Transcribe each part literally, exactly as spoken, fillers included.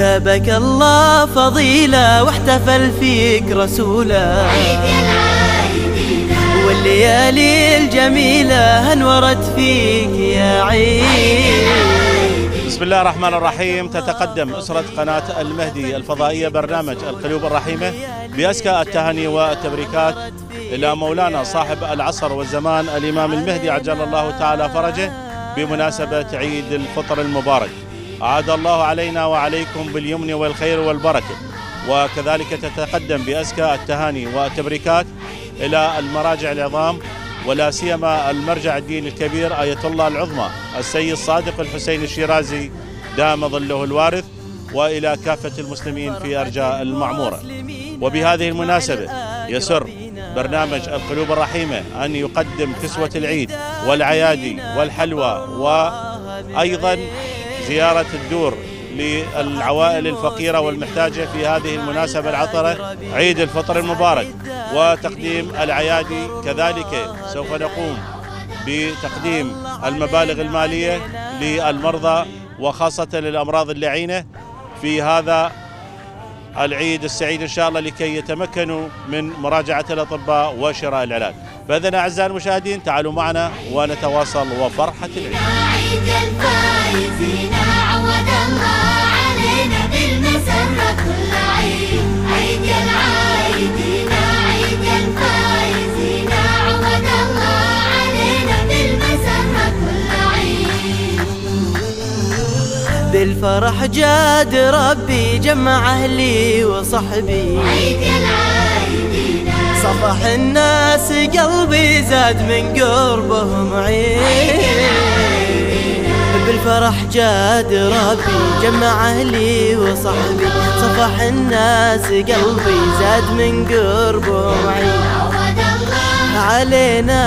جابك الله فضيلة واحتفل فيك رسوله، والليالي الجميلة انورت فيك يا عيد. بسم الله الرحمن الرحيم. تتقدم أسرة قناة المهدي الفضائية برنامج القلوب الرحيمة بأزكى التهاني والتبريكات إلى مولانا صاحب العصر والزمان الإمام المهدي عجل الله تعالى فرجه بمناسبة عيد الفطر المبارك. أعاد الله علينا وعليكم باليمن والخير والبركة. وكذلك تتقدم بأزكى التهاني والتبريكات إلى المراجع العظام، ولا سيما المرجع الديني الكبير آية الله العظمى السيد صادق الحسين الشيرازي دام ظله الوارث، وإلى كافة المسلمين في أرجاء المعمورة. وبهذه المناسبة يسر برنامج القلوب الرحيمة أن يقدم كسوة العيد والعيادي والحلوى، وأيضا زيارة الدور للعوائل الفقيرة والمحتاجة في هذه المناسبة العطرة عيد الفطر المبارك، وتقديم العيادي. كذلك سوف نقوم بتقديم المبالغ المالية للمرضى وخاصة للأمراض اللعينة في هذا العيد السعيد إن شاء الله، لكي يتمكنوا من مراجعة الأطباء وشراء العلاج. فإذن أعزائي المشاهدين تعالوا معنا ونتواصل وفرحة العيد. عيد الفايزين عود الله علينا بالمسرة كل عيد، عيد العايدين عيد الفايزين عود الله علينا بالمسرة كل عيد. بالفرح جاد ربي جمع أهلي وصحبي، عيد العايدين صفح الناس قلبي زاد من قربهم عيد. بالفرح جاد ربي جمع أهلي وصحبي، صفح الناس قلبي زاد من قربهم عيد. عود الله علينا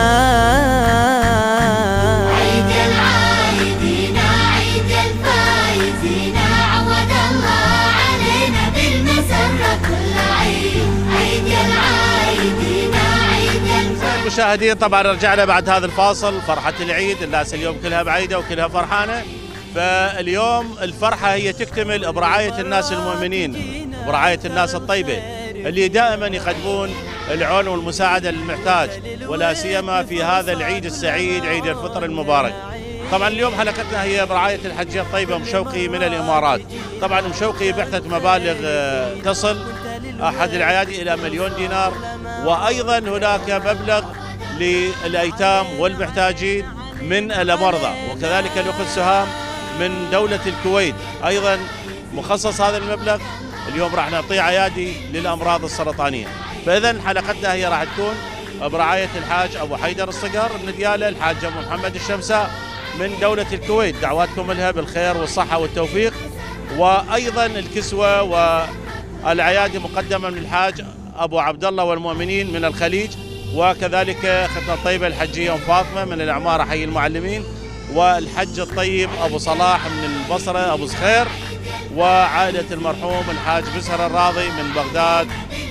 عيد العايدين عيد الفايزين عود الله علينا بالمسرة كل عيد، عيد العايدين عيد الفايزين. المشاهدين طبعا رجعنا بعد هذا الفاصل. فرحة العيد الناس اليوم كلها بعيدة وكلها فرحانة، فاليوم الفرحة هي تكتمل برعاية الناس المؤمنين، برعاية الناس الطيبة اللي دائما يقدمون العون والمساعدة للمحتاج، ولا سيما في هذا العيد السعيد عيد الفطر المبارك. طبعا اليوم حلقتنا هي برعاية الحجية الطيبة أم شوقي من الإمارات. طبعا أم شوقي بعثت مبالغ تصل أحد العيادي إلى مليون دينار، وأيضا هناك مبلغ للأيتام والمحتاجين من المرضى، وكذلك الأخت سهام من دولة الكويت أيضا مخصص هذا المبلغ. اليوم راح نعطيه عيادي للأمراض السرطانية. فإذا حلقتنا هي راح تكون برعاية الحاج أبو حيدر الصقر من ديالى، الحاج أبو محمد الشمساء من دولة الكويت، دعواتكم لها بالخير والصحة والتوفيق. وأيضا الكسوة والعيادي مقدمة من الحاج أبو عبد الله والمؤمنين من الخليج، وكذلك اختنا الطيبة الحجية أم فاطمة من العمارة حي المعلمين، والحج الطيب أبو صلاح من البصرة أبو صخير، وعائلة المرحوم الحاج بسر الراضي من بغداد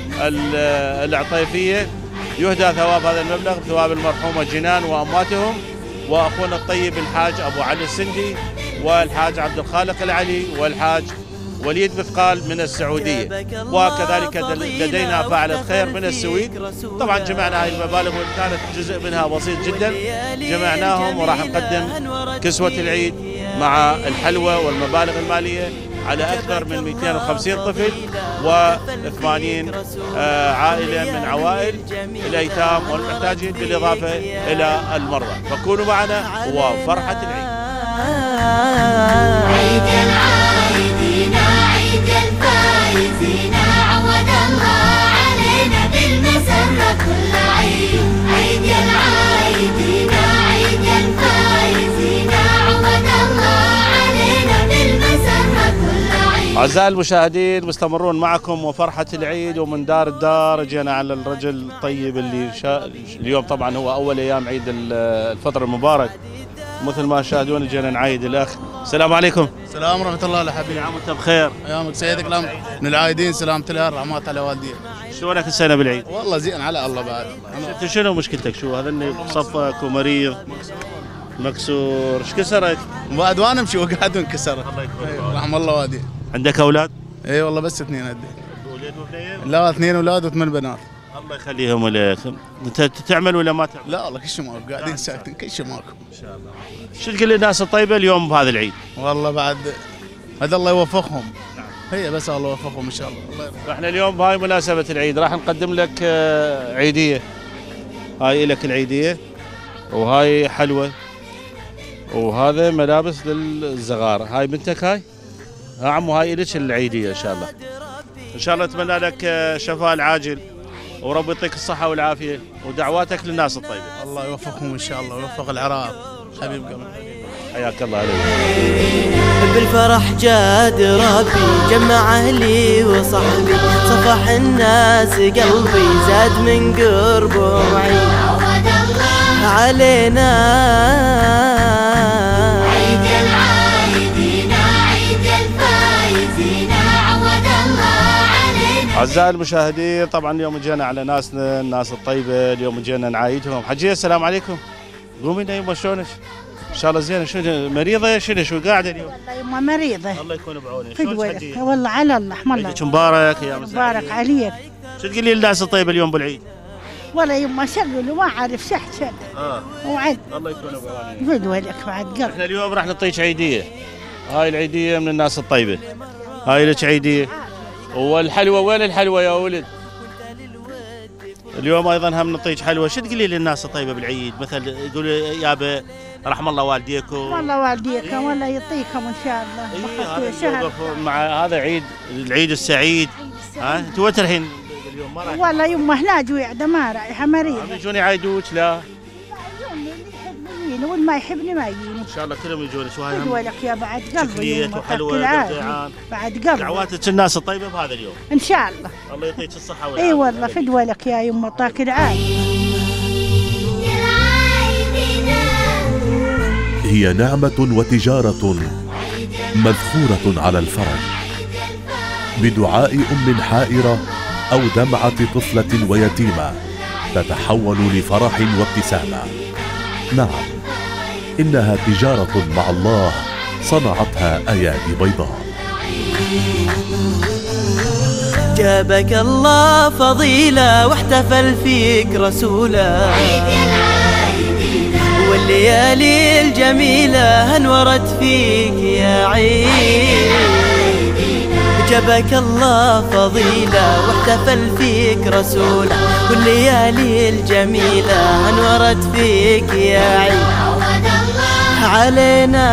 العطيفية. يهدى ثواب هذا المبلغ ثواب المرحومة جنان وأمواتهم، وأخونا الطيب الحاج أبو علي السندي، والحاج عبد الخالق العلي، والحاج وليد مثقال من السعودية، وكذلك لدينا فاعلة خير من السويد. طبعا جمعنا هذه المبالغ وإن كانت جزء منها بسيط جدا جمعناهم، وراح نقدم كسوة العيد مع الحلوى والمبالغ المالية على أكثر من مئتين وخمسين طفل وثمانين عائلة من عوائل الأيتام والمحتاجين، بالإضافة إلى المرضى. فكونوا معنا وفرحة العيد. عيد العايدين عيد الفايزين عود الله علينا بالمسرة كل عيد، عيد العايدين عيد الفايزين عود الله علينا بالمسرة كل عيد. أعزائي المشاهدين مستمرون معكم وفرحة العيد، ومن دار الدار جينا على الرجل الطيب اللي شا... اليوم طبعا هو أول أيام عيد الفطر المبارك، مثل ما تشاهدون جينا نعايد الأخ. السلام عليكم. السلام ورحمة الله يا حبيبي. عام وانت بخير. ايامك سيدك الأم من العايدين، سلامة الله الرحمات على والديك. شلونك السنة بالعيد؟ والله زين على الله بعد. انت شنو مشكلتك؟ شو هذا اللي بصفك ومريض مكسور؟ ايش كسرك؟ بعد وانا امشي وقعد وانكسر. الله يكون رحم الله والديك. عندك اولاد؟ اي والله بس اثنين عندي. ولد وبنيه؟ لا اثنين اولاد وثمان بنات. الله يخليهم لك. انت تعمل ولا ما تعمل؟ لا والله كل شيء ماكو، قاعدين ساكتين كل شيء ماكو. ان شاء الله. شو تقول للناس الطيبه اليوم بهذا العيد؟ والله بعد هذا الله يوفقهم. هي بس الله يوفقهم ان شاء الله. الله يوفقهم. احنا اليوم بهاي مناسبه العيد راح نقدم لك آه، عيديه. هاي لك العيديه وهاي حلوه وهذا ملابس للزغار. هاي بنتك هاي؟ ها عمو هاي لك العيديه ان شاء الله. ان شاء الله اتمنى لك آه، شفاء العاجل ورب يعطيك الصحه والعافيه ودعواتك للناس الطيبه. الله يوفقهم ان شاء الله ويوفق العراق. حبيب قلبي. حياك الله عليك. بالفرح جاد ربي جمع اهلي وصحبي صفح الناس قلبي زاد من قربه عيد عود الله علينا عيد العايدين عيد الفايزين عود الله علينا. أعزائي المشاهدين طبعا اليوم جينا على ناسنا الناس الطيبة، اليوم جينا نعايدهم. حجية السلام عليكم. قومي لنا يما شلونك؟ إن شاء الله زينة. شنو مريضة شنو شو قاعدة اليوم؟ والله يما مريضة. الله يكون بعونك. في شلونك دولك حجية؟ والله على الله رحم الله. عيدك مبارك يا مساء مبارك الخير. عليك. شو تقولي للناس الطيبة اليوم بالعيد؟ والله يما شغل وما عارف شحشل اه وعد الله يكون بعونك. في دولك بعد قلب. احنا اليوم راح نعطيك عيدية. هاي العيدية من الناس الطيبة. هاي لك عيدية. والحلوة وين الحلوة يا ولد؟ اليوم ايضا هم نعطيك حلوه. شو تقولي للناس الطيبه بالعيد؟ مثلا يقولوا يابا رحم الله والديكم. والله والديكم والله يعطيكم ان شاء الله. إيه بخير هذا شهر. يوقف مع هذا عيد العيد السعيد. ها انت وين ترحين اليوم؟ ما رايح؟ والله يما هنا جويعده ما رايحه مريضه. يجون يعايدوك؟ لا اللي يحبني يجيني واللي ما يحبني ما يجيني. ان شاء الله كلهم يجون. شو هاي في هم دولك يا بعد قلبي شكلية يما وحلوة يعطيك العافية. وقرطيعان. بعد قلبي دعواتك الناس الطيبه بهذا اليوم. ان شاء الله. الله يعطيك الصحه والعافيه. اي والله في دولك يا يما يعطيك العافيه. هي نعمة وتجارة مذخورة على الفرج بدعاء أم حائرة أو دمعة طفلة ويتيمة تتحول لفرح وابتسامة. نعم، إنها تجارة مع الله صنعتها أيادي بيضاء. جابك الله فضيلة واحتفل فيك رسوله والليالي الجميلة انورت فيك يا عيد. جابك الله فضيلة واحتفل فيك رسوله والليالي الجميلة انورت فيك يا عيد عود الله علينا.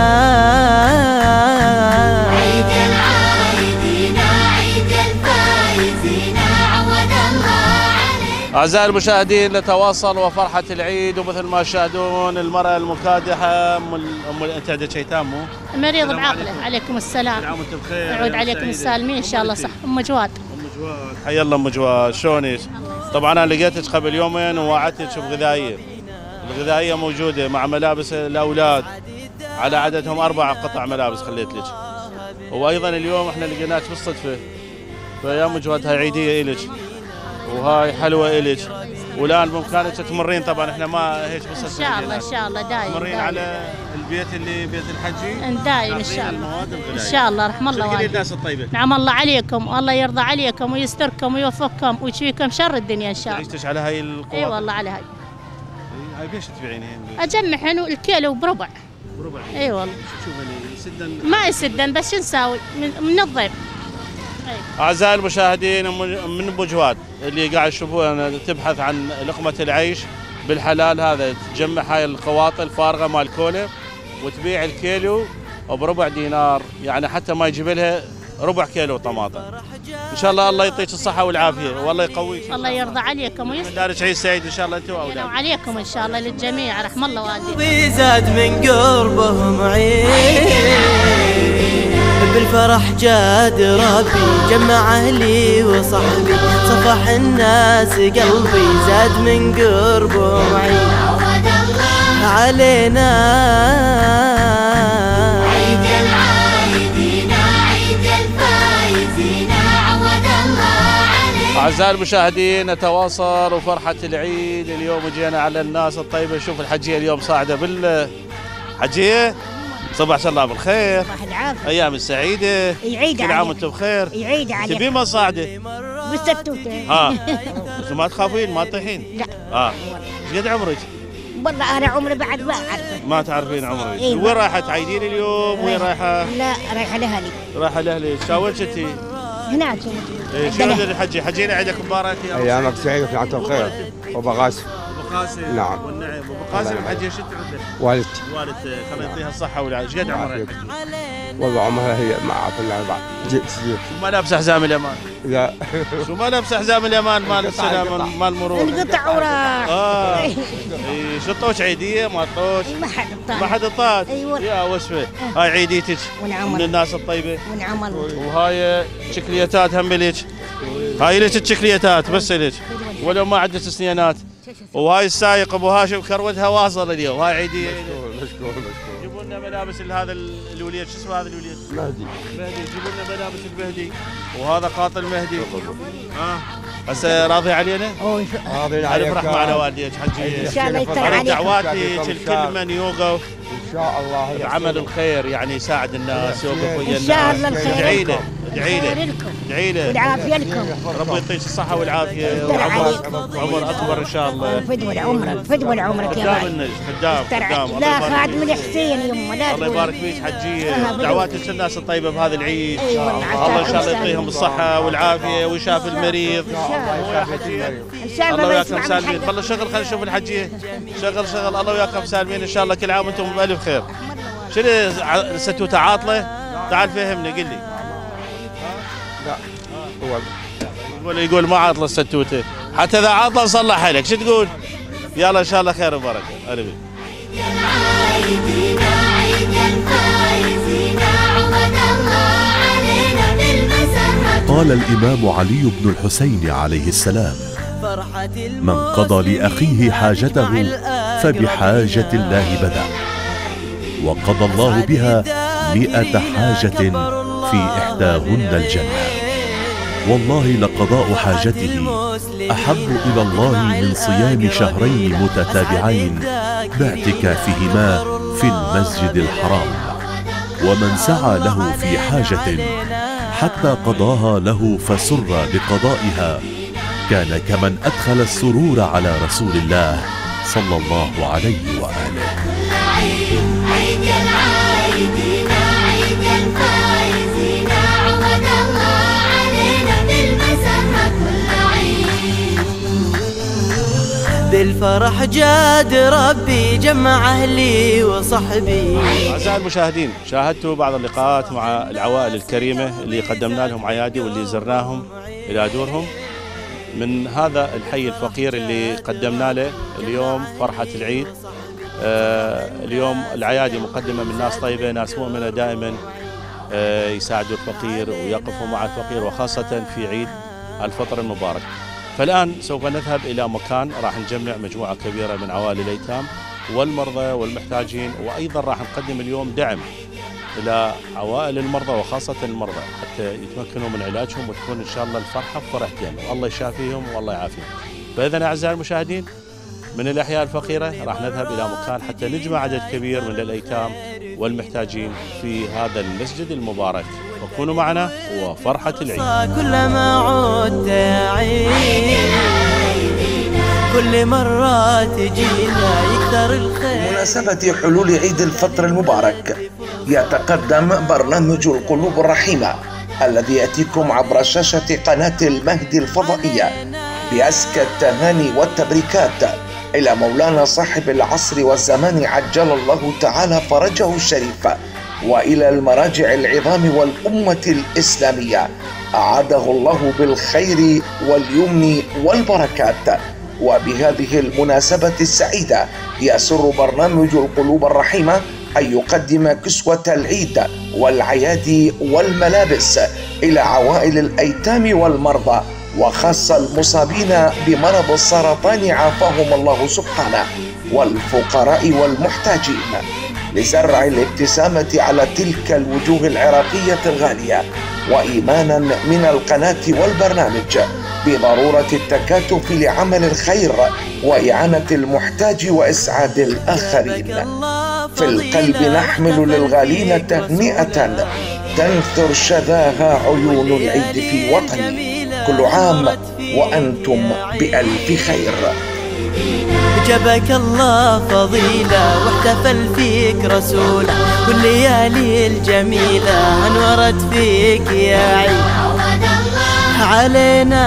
عيد العايدين عيد الفايزين عود الله علينا. أعزائي المشاهدين نتواصل وفرحة العيد ومثل ما تشاهدون المرأة المكادحة أم أم أنت عندك ايتام مو؟ مريض السلام بعقله. عليكم. عليكم السلام. كل عام وانتم بخير. يعود يا عليكم سعيدة. السالمين ان شاء الله. صح ام جواد. ام جواد حيا الله ام جواد. شلونك؟ طبعا انا لقيتك قبل يومين ووعدتك بغذائيه. الغذائيه موجوده مع ملابس الاولاد على عددهم اربع قطع ملابس خليت لك. وايضا اليوم احنا لقيناك بالصدفه. فيا ام جواد هاي عيديه الك وهاي حلوه الك. والان بامكانك تمرين. طبعا احنا ما هيك بس ان شاء الله ان شاء الله دايم تمرين دايم. على البيت اللي بيت الحجي. دايم ان تاخذين شاء الله. المواد الغذائيه. ان شاء الله رحم الله شكرا والديك. للناس الطيبه. نعم الله عليكم والله يرضى عليكم ويستركم ويوفقكم ويشفيكم شر الدنيا ان شاء الله. عيشتش على هاي القوات. اي والله على هاي. هاي بيش تبيعينها؟ اجمعهن الكيلو بربع. بربع. اي والله. شوف اللي يسدن. ما يسدن بس شو نساوي من, من الضيف. اعزائي المشاهدين من ابو جواد اللي قاعد تشوفوها تبحث عن لقمه العيش بالحلال. هذا تجمع هاي القواطع الفارغه مال كولا وتبيع الكيلو بربع دينار، يعني حتى ما يجيب لها ربع كيلو طماطم. ان شاء الله الله يعطيك الصحه والعافيه والله يقويك. الله يرضى عليكم ويستر. دارك عيد سعيد ان شاء الله انت واولادك. وعليكم ان شاء الله للجميع رحم الله والديك. زاد من قربهم عيد بالفرح جاد ربي جمع اهلي وصحبي صفح الناس قلبي زاد من قربهم عيد عود الله علينا. عيد العايدين عيد الفايزين عود الله علينا. اعزائي المشاهدين نتواصل وفرحه العيد. اليوم جينا على الناس الطيبه. شوف الحجيه اليوم صاعده بال حجيه صباح الله بالخير. صباح العافيه. ايام السعيده. يعيد كل عام عليك. وانتم بخير. يعيد عليك. تبين مصاعده؟ بالستوته. ها انتم ما تخافين ما تطيحين؟ لا. اه ايش قد عمرك؟ والله انا عمري بعد ما اعرفه. ما تعرفين عمرك. إيه. وين رايحه تعيدين اليوم؟ وين رايحه؟ لا رايحه لاهلي. رايحه لاهلك. شاورت انت؟ هناك. ايه شلون الحجي؟ حجينا عيدك مبارك يا ابو ايامك سعيده في عام الخير. ابو قاسم. ابو قاسم. نعم. والنعم. ابو قاسم الحجي شو عنده؟ والدتي. والدته خلينا يعطيها الصحه والعافيه. ايش قد عمرها الحجي؟ والله عمرها هي ما اعرف الا بعد. جيت جيت. شو ما لابسه حزام الامان؟ لا. شو ما لابسه حزام الامان مال السلام مال المرور؟ انقطع وراح. اه اي شو طوش عيديه ما طوش؟ ما حد ما حد طاش؟ ايوه. يا وسفه هاي عيديتك ونعم من الناس الطيبه. ونعم وهاي شكليتات هم لك. هاي لك الشكليتات بس لك ولو ما عندك سنينات. وهاي السايق ابو هاشم كروتها واصل اليوم. هاي عيديه. مشكور مشكور. جيبوا لنا ملابس لهذا الوليد. شو اسمه هذا الوليد؟ مهدي. مهدي. جيبوا لنا ملابس المهدي. وهذا قاطل مهدي. ها هسه راضي علينا؟ راضي عليك. نفرح معنا والديك حجي. ان شاء الله يستر عليك. عليك. دعواتي لكل من يوقف ان شاء الله بعمل الخير يعني يساعد الناس يوقف ويا الناس. ان شاء الله الخير. ادعي له ادعي خير له لكم ادعي له والعافيه لكم. ربي يعطيك الصحة والعافية يستر عليك. وعمر عمر أكبر إن شاء الله. فدوى عمرك فدوى عمرك يا قدام باي. الناس قدام يستر قدام. عليك. الله لا يبارك خادم فيك. الحسين يمه لا الله يبارك فيك حجية. آه، بدو. دعواتي للناس الطيبة بهذا العيد. أي والله الله إن شاء الله عساكم يعطيهم سالمين. الصحة والعافية ويشافي المريض. ان شاء الله. يا حجية ان شاء الله الله وياكم يسمع من سالمين. حقك. بالله شغل خلينا نشوف الحجية. شغل شغل الله وياكم سالمين إن شاء الله. كل عام وأنتم بألف خير. شنو ستوته عاطلة؟ تعال فهمني قل لي. لا هو يقول يقول ما عاطله الستوته. حتى اذا عاطله نصلحها لك. شو تقول؟ يلا ان شاء الله خير وبركه. هلا بك. العايدين عيد الفايزين عود الله علينا بالمسرة. قال الإمام علي بن الحسين عليه السلام: من قضى لأخيه حاجته فبحاجة الله بدأ، وقضى الله بها مئة حاجة في إحداهن الجنة. والله لقضاء حاجته أحب إلى الله من صيام شهرين متتابعين باعتكافهما في المسجد الحرام. ومن سعى له في حاجة حتى قضاها له فسر بقضائها كان كمن أدخل السرور على رسول الله صلى الله عليه وآله. عيد العايدين عيد الفايزين عود الله علينا بالمسرة كل عيد. بالفرح جاد ربي جمع أهلي وصحبي. أعزائي المشاهدين، شاهدتوا بعض اللقاءات مع العوائل الكريمة اللي قدمنا لهم عيادي واللي زرناهم إلى دورهم. من هذا الحي الفقير اللي قدمنا له اليوم فرحة العيد. آه اليوم العيادي مقدمة من ناس طيبة، ناس مؤمنة دائما آه يساعدوا الفقير ويقفوا مع الفقير، وخاصة في عيد الفطر المبارك. فالآن سوف نذهب إلى مكان راح نجمع مجموعة كبيرة من عوائل الأيتام والمرضى والمحتاجين، وأيضا راح نقدم اليوم دعم إلى عوائل المرضى وخاصة المرضى حتى يتمكنوا من علاجهم وتكون إن شاء الله الفرحة بفرحتين والله يشافيهم والله يعافيهم. فإذا أعزائي المشاهدين، من الأحياء الفقيرة راح نذهب إلى مكان حتى نجمع عدد كبير من الأيتام والمحتاجين في هذا المسجد المبارك، وكونوا معنا وفرحة العيد. كلما عدت عيد كل مرة تجينا يكثر الخير. بمناسبة حلول عيد الفطر المبارك يتقدم برنامج القلوب الرحيمة الذي يأتيكم عبر شاشة قناة المهدي الفضائية بأزكى التهاني والتبريكات إلى مولانا صاحب العصر والزمان عجل الله تعالى فرجه الشريف، وإلى المراجع العظام والأمة الإسلامية أعاده الله بالخير واليمن والبركات. وبهذه المناسبة السعيدة يسر برنامج القلوب الرحيمة أن يقدم كسوة العيد والعيادي والملابس إلى عوائل الأيتام والمرضى، وخاصة المصابين بمرض السرطان عافاهم الله سبحانه، والفقراء والمحتاجين، لزرع الابتسامة على تلك الوجوه العراقية الغالية، وإيمانا من القناة والبرنامج بضرورة التكاتف لعمل الخير وإعانة المحتاج وإسعاد الآخرين. في القلب نحمل للغالين تهنئة تنثر شذاها عيون العيد في وطني. كل عام وأنتم بألف خير. جبك الله فضيلة واحتفل فيك رسوله، والليالي الجميلة انورت فيك يا عيد علينا.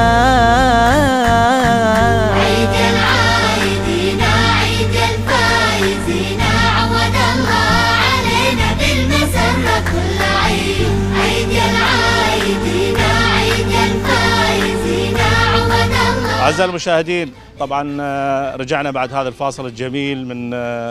عيد العايدين عيد الفايزين، عود الله علينا بالمسرة كل عيد. عيد العايدين عيد الفايزين، عود الله. أعزائي المشاهدين، طبعا رجعنا بعد هذا الفاصل الجميل من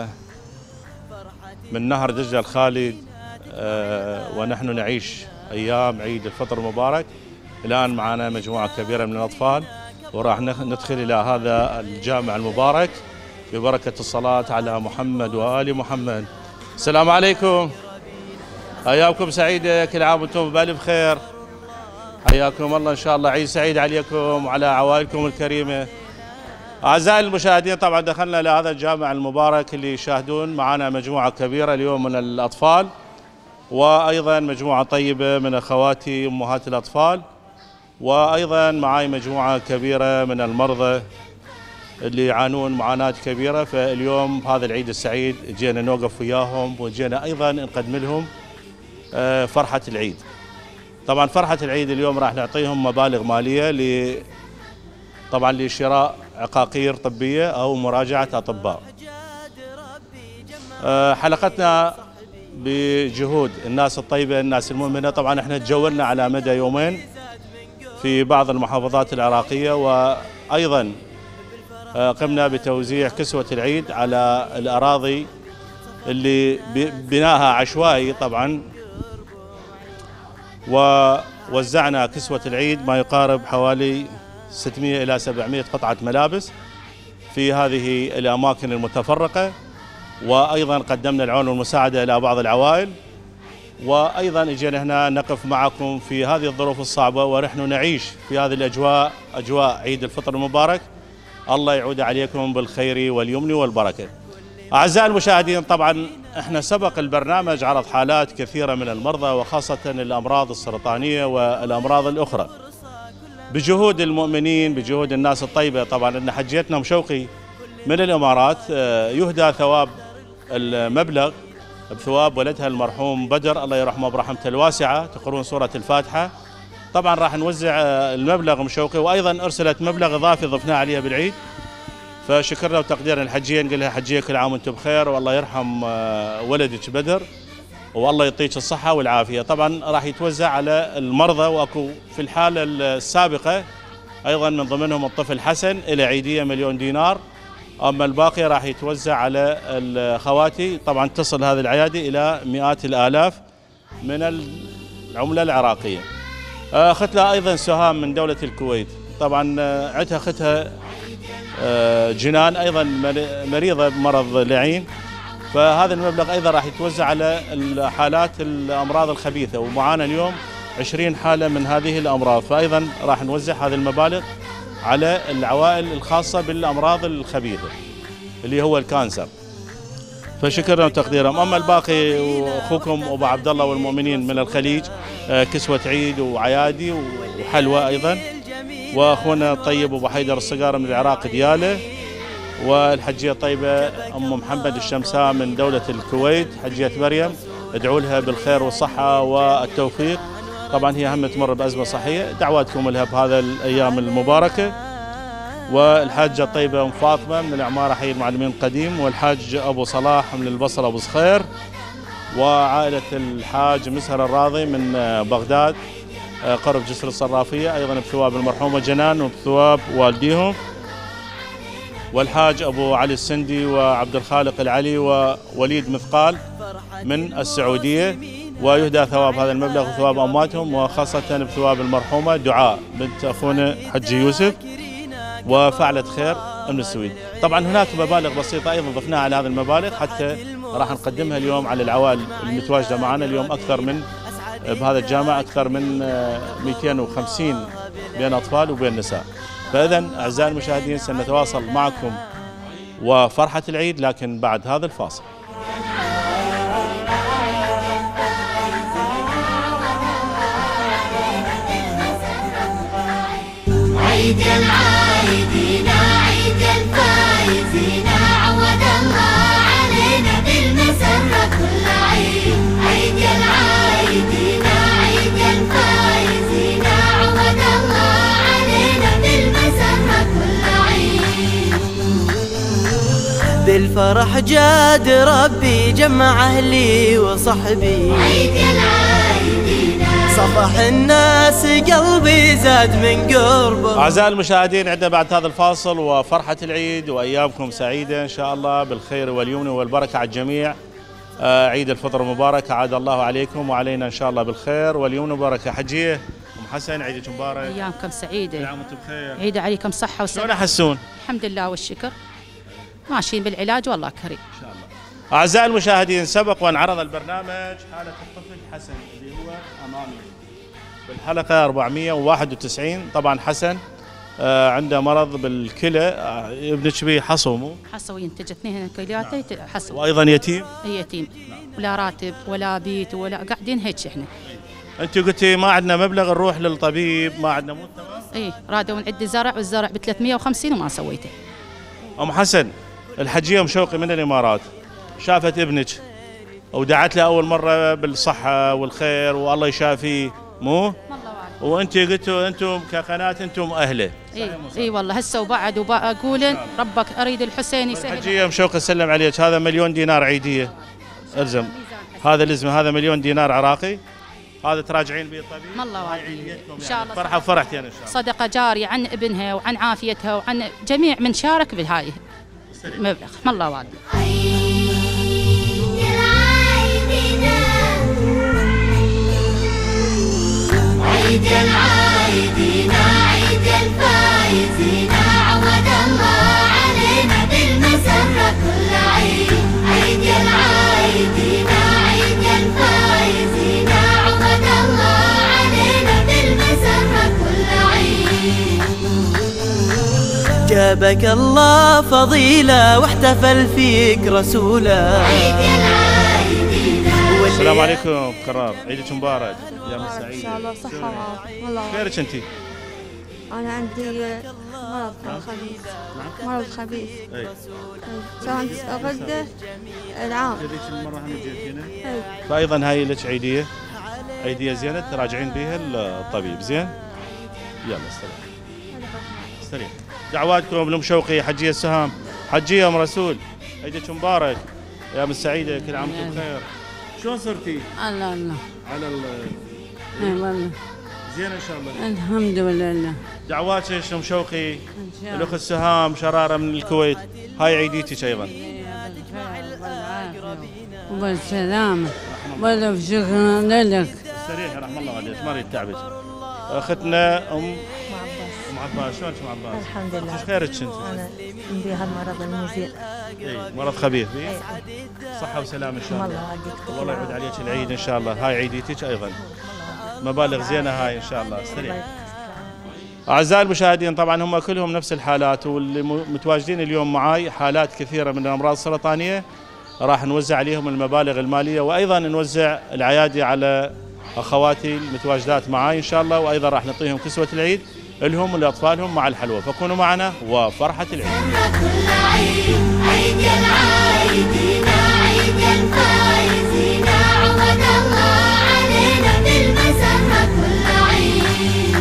من نهر دجلة الخالد، ونحن نعيش أيام عيد الفطر المبارك. الآن معنا مجموعة كبيرة من الأطفال، وراح ندخل إلى هذا الجامع المبارك ببركة الصلاة على محمد وآل محمد. السلام عليكم، أيامكم سعيدة، كل عام وأنتم بألف خير. حياكم الله، إن شاء الله عيد سعيد عليكم وعلى عوائلكم الكريمة. أعزائي المشاهدين، طبعا دخلنا لهذا الجامع المبارك اللي يشاهدون معنا مجموعة كبيرة اليوم من الأطفال، وأيضا مجموعة طيبة من أخواتي أمهات الأطفال، وأيضا معي مجموعة كبيرة من المرضى اللي يعانون معاناة كبيرة. فاليوم هذا العيد السعيد جينا نوقف وياهم، وجينا أيضا نقدم لهم فرحة العيد. طبعا فرحة العيد اليوم راح نعطيهم مبالغ مالية ل طبعا لشراء عقاقير طبية أو مراجعة أطباء. حلقتنا بجهود الناس الطيبة الناس المؤمنة. طبعا احنا تجولنا على مدى يومين في بعض المحافظات العراقية، وأيضا قمنا بتوزيع كسوة العيد على الأراضي اللي بناها عشوائي طبعا، ووزعنا كسوة العيد ما يقارب حوالي ستمئة إلى سبعمئة قطعة ملابس في هذه الأماكن المتفرقة، وأيضا قدمنا العون والمساعدة إلى بعض العوائل، وأيضا اجينا هنا نقف معكم في هذه الظروف الصعبة، ونحن نعيش في هذه الأجواء، أجواء عيد الفطر المبارك. الله يعود عليكم بالخير واليمن والبركة. أعزائي المشاهدين، طبعا احنا سبق البرنامج عرض حالات كثيرة من المرضى، وخاصة الأمراض السرطانية والأمراض الأخرى. بجهود المؤمنين، بجهود الناس الطيبة، طبعا ان حجيتنا مشوقي من الامارات يهدى ثواب المبلغ بثواب ولدها المرحوم بدر الله يرحمه برحمته الواسعة، تقرون سورة الفاتحة. طبعا راح نوزع المبلغ مشوقي، وايضا ارسلت مبلغ اضافي ضفناه عليها بالعيد، فشكرنا وتقديرا الحجيه، نقول لها حجيه كل عام وانتم بخير، والله يرحم ولدك بدر والله يعطيك الصحة والعافية. طبعا راح يتوزع على المرضى، واكو في الحالة السابقة ايضا من ضمنهم الطفل حسن الى عيدية مليون دينار، اما الباقي راح يتوزع على الخواتي. طبعا تصل هذه العيادة الى مئات الالاف من العملة العراقية. اخذت لها ايضا سهام من دولة الكويت، طبعا عندها اختها جنان ايضا مريضة بمرض لعين، فهذا المبلغ ايضا راح يتوزع على الحالات الامراض الخبيثه، ومعانا اليوم عشرين حاله من هذه الامراض، فايضا راح نوزع هذه المبالغ على العوائل الخاصه بالامراض الخبيثه اللي هو الكانسر. فشكرا وتقديرهم. اما الباقي اخوكم ابو عبد الله والمؤمنين من الخليج، كسوه عيد وعيادي وحلوى ايضا، واخونا الطيب ابو حيدر الصقار من العراق دياله، والحجيه الطيبه ام محمد الشمساء من دوله الكويت حجيه مريم، ادعوا لها بالخير والصحه والتوفيق. طبعا هي هم تمر بازمه صحيه، دعواتكم لها بهذا الايام المباركه. والحاجه الطيبه ام فاطمه من العماره حي المعلمين القديم، والحاج ابو صلاح من البصره ابو صخير، وعائله الحاج مسهر الراضي من بغداد قرب جسر الصرافيه، ايضا بثواب المرحومه جنان وبثواب والديهم، والحاج ابو علي السندي وعبد الخالق العلي ووليد مثقال من السعوديه، ويهدى ثواب هذا المبلغ وثواب امواتهم، وخاصه بثواب المرحومه دعاء بنت اخونا حجي يوسف وفعلت خير من السويد. طبعا هناك مبالغ بسيطه ايضا ضفناها على هذه المبالغ حتى راح نقدمها اليوم على العوائل المتواجده معنا اليوم. اكثر من بهذا الجامع اكثر من مئتين وخمسين بين اطفال وبين نساء. فاذا اعزائي المشاهدين سنتواصل معكم وفرحه العيد، لكن بعد هذا الفاصل. عيد العايدين عيد الفايزين عود الله علينا بالمسرة كل عيد. عيد العايدين عيد الفايزين عود الله علينا بالمسرة كل عيد. بالفرح جاد ربي جمع أهلي وصحبي، عيد العايدين صفح الناس قلبي زاد من قربه. أعزائي المشاهدين، عندنا بعد هذا الفاصل وفرحة العيد وأيامكم سعيدة إن شاء الله بالخير واليمن والبركة على الجميع. آه عيد الفطر مبارك، عاد الله عليكم وعلينا إن شاء الله بالخير واليمن والبركة. حجية أم حسن، عيدك مبارك. أيامكم سعيدة. كل عام وأنتم بخير. عيد عليكم صحة وسلامة. شلون أحسون؟ الحمد لله والشكر، ماشيين بالعلاج والله كريم إن شاء الله. أعزائي المشاهدين، سبق وأن عرض البرنامج حالة الطفل حسن اللي هو أمامي بالحلقة أربعمئة وواحد وتسعين. طبعا حسن آه عنده مرض بالكلى، آه ابنك به حصو مو؟ حصو ينتج اثنين كلياته حصو، وأيضا يتيم؟ يتيم ولا راتب ولا بيت ولا قاعدين هيك احنا. أنت قلتي ما عندنا مبلغ نروح للطبيب، ما عندنا مو تمام؟ إيه رادوا نعد زرع والزرع ب ثلاثمئة وخمسين وما سويته. أم حسن، الحجية مشوقي من الإمارات شافت ابنك ودعت له أول مرة بالصحة والخير والله يشافيه مو؟ وانت قلتوا انتم كقناه انتم اهله. اي اي والله هسه وبعد وبقول ربك اريد الحسين يسهل. الحجيه مشوقه سلم عليك، هذا مليون دينار عيديه الزم، هذا الازم، هذا مليون دينار عراقي، هذا تراجعين به الطبيب. الله والديكم ان شاء الله. فرحه وفرحتي انا ان شاء الله. صدقه جاريه عن ابنها وعن عافيتها وعن جميع من شارك بهاي المبلغ. الله والديكم. عيد العايدين عيد الفايزين عود الله علينا بالمسرة كل عيد. عيد العايدين عيد الفايزين عود الله علينا بالمسرة كل عيد. جابك الله فضيلة واحتفل فيك رسوله. عيد العايدين. السلام عليكم قرار، عيدك مبارك، ايام سعيده ان شاء الله صحه وعافيه. والله خيرك انت؟ انا عندي مرض خبيث. مرض خبيث. اي كانت غده العام. هذيك المره هم جيتينا. فايضا هاي لك عيديه، عيديه زينه تراجعين بها الطبيب. زين يلا استريح استريح. دعواتكم لام شوقي، حجيه السهام، حجيه ام رسول، عيدك مبارك، ايام السعيده، كل عام وانتم بخير. شلون صرتي؟ الله الله على ال اي والله زين ان شاء الله. الحمد لله. دعواتك ام شوقي، الاخت سهام شراره من الكويت، هاي عيديتك ايضا. وبالسلامة والف شكرا لك. استريحي رحم الله عليك، ما اريد تعبك. اختنا ام ام عباس، شلونك ام عباس؟ الحمد لله. ايش خيرك انت؟ انا عندي هالمرض المزيل. اي مرض خبيث بي؟ صحة وسلامة ان شاء الله. الله والله يعود عليك العيد ان شاء الله. هاي عيديتك ايضا، مبالغ زينة هاي ان شاء الله. استريح. اعزائي المشاهدين، طبعا هم كلهم نفس الحالات، واللي متواجدين اليوم معاي حالات كثيرة من الامراض السرطانية، راح نوزع عليهم المبالغ المالية، وايضا نوزع العيادة على اخواتي المتواجدات معاي ان شاء الله، وايضا راح نعطيهم كسوة العيد لهم ولاطفالهم مع الحلوى. فكونوا معنا وفرحة العيد. عيد العايدين عيد الفايزين عود الله علينا بالمسرة كل عيد.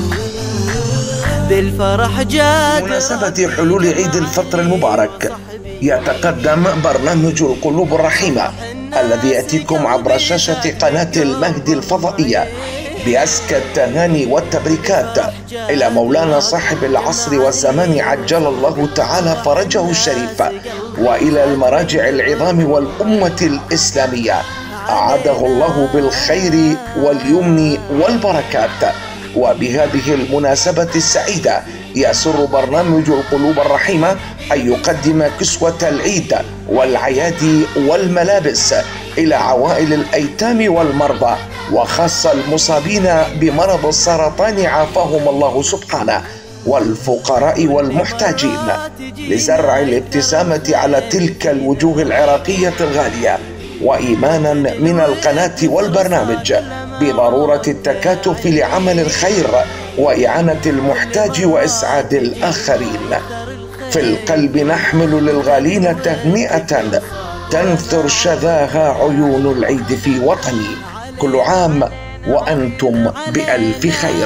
بالفرح جاد. بمناسبة حلول عيد الفطر المبارك يتقدم برنامج القلوب الرحيمة الذي يأتيكم عبر شاشة قناة المهدي الفضائية بأزكى التهاني والتبريكات إلى مولانا صاحب العصر والزمان عجل الله تعالى فرجه الشريف، وإلى المراجع العظام والأمة الإسلامية أعاده الله بالخير واليمن والبركات. وبهذه المناسبة السعيدة يسر برنامج القلوب الرحيمة أن يقدم كسوة العيد والعيادي والملابس إلى عوائل الأيتام والمرضى، وخاصة المصابين بمرض السرطان عافاهم الله سبحانه، والفقراء والمحتاجين، لزرع الابتسامة على تلك الوجوه العراقية الغالية، وإيمانا من القناة والبرنامج بضرورة التكاتف لعمل الخير وإعانة المحتاج وإسعاد الآخرين. في القلب نحمل للغالين تهنئة تنثر شذاها عيون العيد في وطني. كل عام وأنتم بألف خير.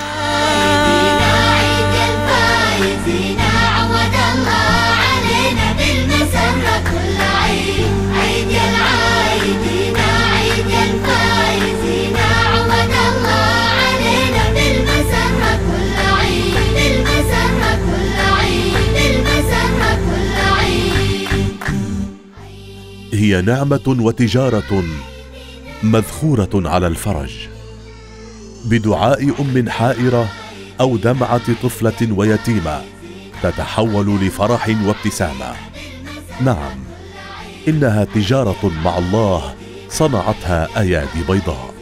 هي نعمة وتجارة مذخورة على الفرج، بدعاء أم حائرة أو دمعة طفلة ويتيمة تتحول لفرح وابتسامة. نعم، إنها تجارة مع الله صنعتها أيادي بيضاء.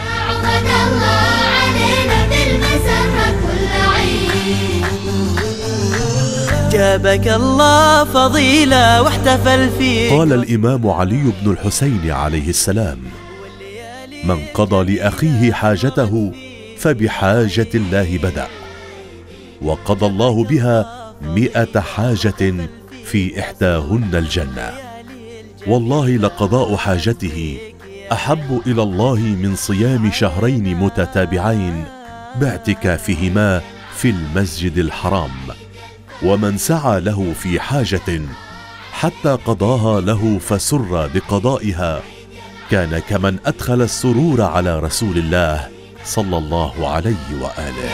جابك الله فضيلة واحتفل فيك. قال الإمام علي بن الحسين عليه السلام: من قضى لأخيه حاجته فبحاجة الله بدأ، وقضى الله بها مئة حاجة في إحداهن الجنة. والله لقضاء حاجته أحب إلى الله من صيام شهرين متتابعين باعتكافهما في المسجد الحرام. ومن سعى له في حاجة حتى قضاها له فسر بقضائها كان كمن أدخل السرور على رسول الله صلى الله عليه وآله.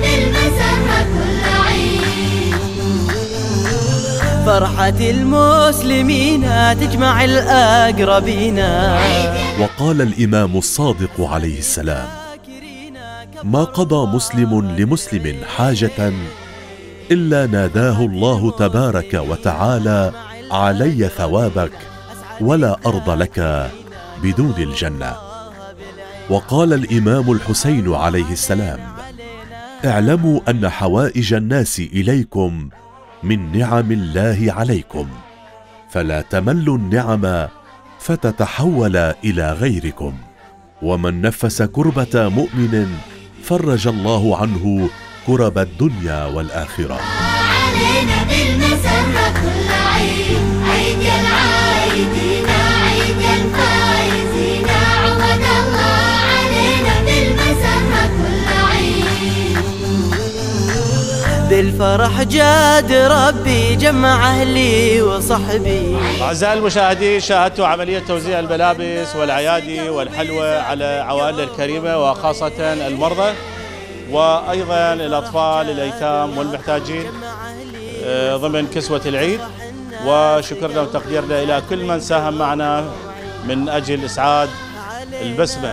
فرحة المسلمين تجمع الأقربين. وقال الإمام الصادق عليه السلام: ما قضى مسلم لمسلم حاجة إلا ناداه الله تبارك وتعالى: علي ثوابك ولا أرض لك بدون الجنة. وقال الإمام الحسين عليه السلام: اعلموا أن حوائج الناس إليكم من نعم الله عليكم، فلا تملوا النعم فتتحول إلى غيركم. ومن نفس كربة مؤمن فرج الله عنه كرب الدنيا والآخرة. علينا بالمسرة كل عيد، عيد العايدين عيد الفايزين، عود الله علينا بالمسرة كل عيد. بالفرح جاد ربي جمع أهلي وصحبي. أعزائي المشاهدين، شاهدتوا عملية توزيع الملابس والعيادي والحلوى على عوائلنا الكريمة وخاصة المرضى وأيضا الأطفال الأيتام والمحتاجين ضمن كسوة العيد. وشكرنا وتقديرنا إلى كل من ساهم معنا من أجل إسعاد البسمة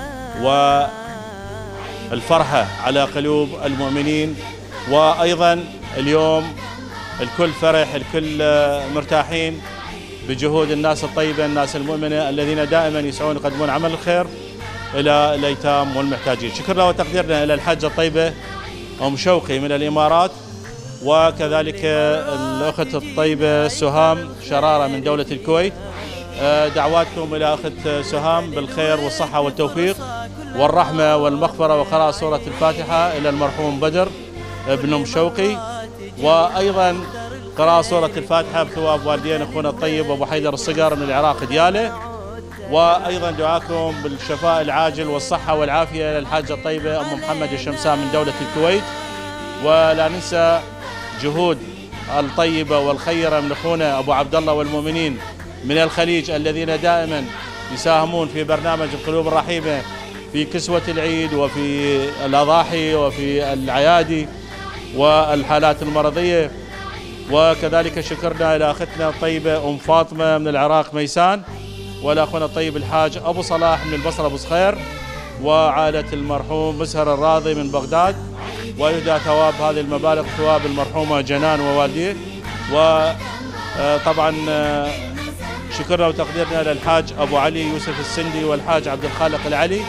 والفرحة على قلوب المؤمنين. وأيضا اليوم الكل فرح، الكل مرتاحين بجهود الناس الطيبة، الناس المؤمنة الذين دائما يسعون يقدمون عمل الخير إلى الأيتام والمحتاجين. شكرنا وتقديرنا إلى الحاجة الطيبة أم شوقي من الإمارات، وكذلك الأخت الطيبة سهام شرارة من دولة الكويت. دعواتكم إلى أخت سهام بالخير والصحة والتوفيق والرحمة والمغفرة وقراءة سورة الفاتحة إلى المرحوم بدر بن أم شوقي، وأيضا قراءة سورة الفاتحة بثواب والدين أخونا الطيب أبو حيدر الصقر من العراق دياله. وأيضا دعاكم بالشفاء العاجل والصحة والعافية للحاجة الطيبة أم محمد الشمسان من دولة الكويت. ولا ننسى جهود الطيبة والخيرة من أخونا أبو عبد الله والمؤمنين من الخليج الذين دائما يساهمون في برنامج القلوب الرحيمة في كسوة العيد وفي الأضاحي وفي العيادي والحالات المرضية. وكذلك شكرنا إلى أختنا الطيبة أم فاطمة من العراق ميسان، والأخونا الطيب الحاج أبو صلاح من البصرة أبو صخير، وعائلة المرحوم مسهر الراضي من بغداد. ويهدى ثواب هذه المبالغ ثواب المرحومة جنان ووالديه. وطبعا شكرنا وتقديرنا للحاج أبو علي يوسف السندي والحاج عبد الخالق العلي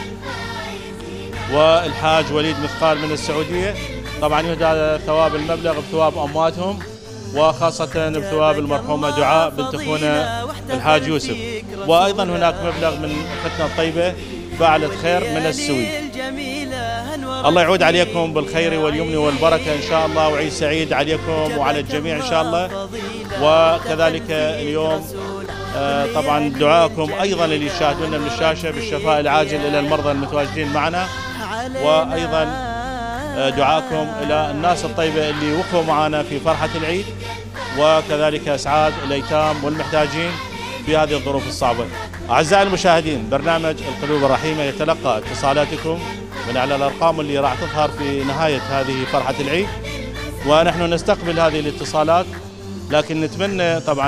والحاج وليد مثقال من السعودية. طبعا يهدى ثواب المبلغ بثواب أمواتهم، وخاصة بثواب المرحومة دعاء بنت أخونا الحاج يوسف. وأيضا هناك مبلغ من أختنا الطيبة فاعلة خير من السويد. الله يعود عليكم بالخير واليمن والبركة إن شاء الله، وعيد سعيد عليكم وعلى الجميع إن شاء الله. وكذلك اليوم طبعا دعاءكم أيضا اللي يشاهدونا من الشاشة بالشفاء العاجل إلى المرضى المتواجدين معنا، وأيضا دعاءكم إلى الناس الطيبة اللي وقفوا معنا في فرحة العيد، وكذلك إسعاد الأيتام والمحتاجين في هذه الظروف الصعبة. أعزائي المشاهدين، برنامج القلوب الرحيمة يتلقى اتصالاتكم من على الأرقام اللي راح تظهر في نهاية هذه فرحة العيد، ونحن نستقبل هذه الاتصالات، لكن نتمنى طبعا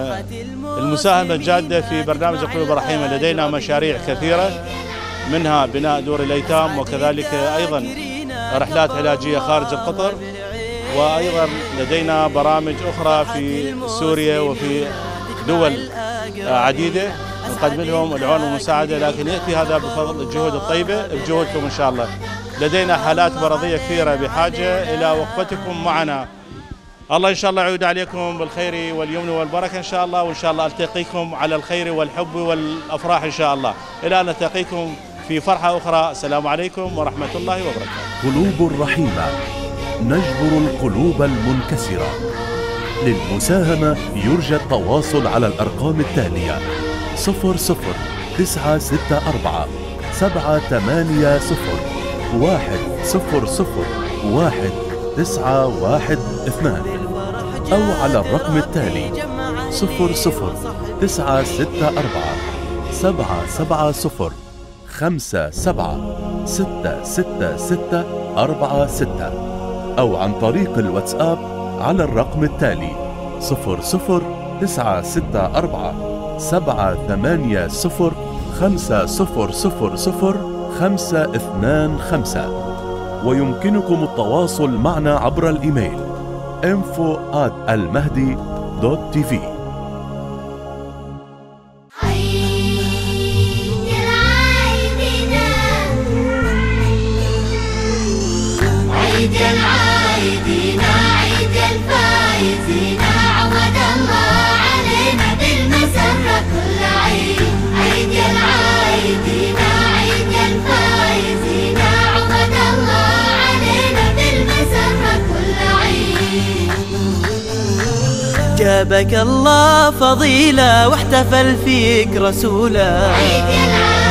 المساهمة الجادة في برنامج القلوب الرحيمة. لدينا مشاريع كثيرة، منها بناء دور الأيتام، وكذلك أيضا رحلات علاجية خارج القطر، وأيضا لدينا برامج أخرى في سوريا وفي دول عديدة نقدم لهم العون والمساعدة، لكن يأتي هذا بفضل الجهود الطيبة بجهودكم إن شاء الله. لدينا حالات مرضية كثيرة بحاجة إلى وقفتكم معنا. الله إن شاء الله يعود عليكم بالخير واليمن والبركة إن شاء الله، وإن شاء الله ألتقيكم على الخير والحب والأفراح إن شاء الله. إلى أن نلتقيكم في فرحة أخرى، السلام عليكم ورحمة الله وبركاته. قلوب رحيمة نجبر القلوب المنكسرة. للمساهمة يرجى التواصل على الأرقام التالية: صفر صفر تسعة ستة أربعة سبعة ثمانية صفر واحد صفر صفر واحد تسعة واحد اثنان، أو على الرقم التالي: صفر صفر تسعة ستة أربعة سبعة سبعة صفر خمسة سبعة ستة ستة ستة أربعة ستة، أو عن طريق الواتساب على الرقم التالي: صفر صفر تسعة ستة أربعة سبعة ثمانية صفر خمسة صفر صفر صفر خمسة اثنان خمسة. ويمكنكم التواصل معنا عبر الإيميل info at المهدي دوت تي في. عيد العايدين عيد الفايزين، عود الله علينا بالمسرة كل عيد. عيد العايدين عيد الفايزين، عود الله علينا بالمسرة كل عيد. جابك الله فضيلة واحتفل فيك رسوله. عيد العايدين